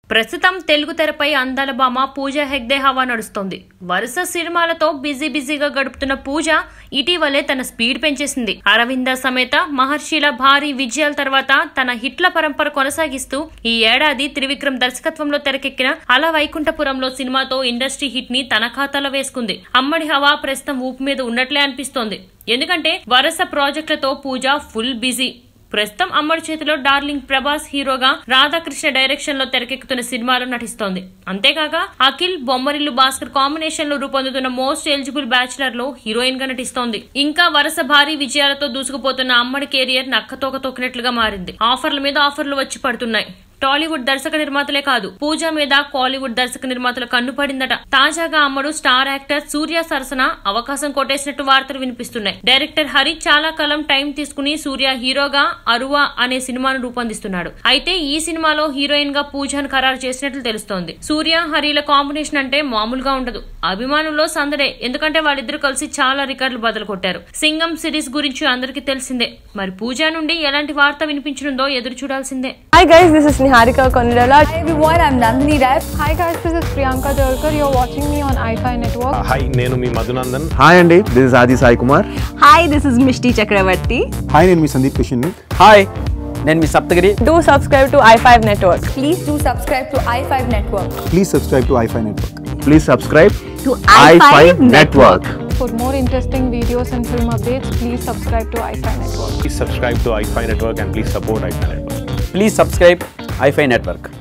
ప్రస్తుతం తెలుగు తెరపై అందాల భామ పూజా హెగ్డే హవా నడుస్తోంది. వరుస సినిమాలతో బిజీగా గడుపుతున్న పూజ ఇటీవలే తన స్పీడ్ పెంచేసింది. అరవింద సమేత మహర్షిల భారీ విజయాల తర్వాత తన హిట్ల పరంపర కొనసాగిస్తూ ఈ ఏడాది త్రివిక్రమ్ దర్శకత్వంలో తెరకెక్కిన అల వైకుంఠపురంలో సినిమాతో ఇండస్ట్రీ హిట్ ని తన ఖాతాలో వేసుకుంది. అమ్మడి హవా ప్రస్తుతం ఊపు మీద ఉన్నట్లే అనిపిస్తోంది. ఎందుకంటే వరుస ప్రాజెక్టులతో పూజ ఫుల్ బిజీ. ప్రస్తుతం అమ్మడి చేతిలో డార్లింగ్ ప్రభాస్ హీరోగా, రాధాకృష్ణ డైరెక్షన్ లో తెరకెక్కుతున్న సినిమాలో నటిస్తోంది. అంతేకాక అఖిల్ బొమ్మరిల్లు భాస్కర్ కాంబినేషన్ లో రూపొందుతున్న మోస్ట్ ఎలిజిబుల్ బ్యాచులర్ లో హీరోయిన్ గా నటిస్తోంది. ఇంకా వరుస భారీ విజయాలతో దూసుకుపోతున్న అమ్మడి కెరియర్ నక్కతోక తొక్కినట్లుగా మారింది. ఆఫర్ల మీద ఆఫర్లు వచ్చి పడుతున్నాయి. టాలీవుడ్ దర్శక నిర్మాతలే కాదు, పూజ మీద కాలీవుడ్ దర్శక నిర్మాతల కన్ను పడిందట. తాజాగా అమ్మడు స్టార్ యాక్టర్ సూర్య సరసన అవకాశం కొట్టేసినట్టు వార్తలు వినిపిస్తున్నాయి. డైరెక్టర్ హరి చాలా కాలం టైం తీసుకుని సూర్య హీరోగా అరువా అనే సినిమాను రూపొందిస్తున్నాడు. అయితే ఈ సినిమాలో హీరోయిన్ గా పూజను ఖరారు చేసినట్లు తెలుస్తోంది. సూర్య హరిల కాంబినేషన్ అంటే మామూలుగా ఉండదు. అభిమానుల్లో సందడే, ఎందుకంటే వాళ్ళిద్దరు కలిసి చాలా రికార్డులు బదులు కొట్టారు. సింగం సిరీస్ గురించి అందరికీ తెలిసిందే. మరి పూజ నుండి ఎలాంటి వార్త వినిపించనుందో ఎదురు చూడాల్సిందే. Hi guys, this is Niharika Konirala. Hi everyone, I'm Nandini Rai. Hi guys, this is Priyanka Jalkar. You're watching me on iFi Network. Hi, nenu mi Madhunandan. Hi Andy, this is Adi Sai Kumar. Hi, this is Mishti Chakravarti. Hi, nenu mi Sandeep Kishan. Hi, nenu mi Saptagiri. Do subscribe to iFi Network. Please do subscribe to i5 Network. Please subscribe to iFi Network. Please subscribe To iFi Network. For more interesting videos and film updates, please subscribe to iFi Network. Please subscribe to iFi Network and please support iFi Network. Please subscribe iFi Network.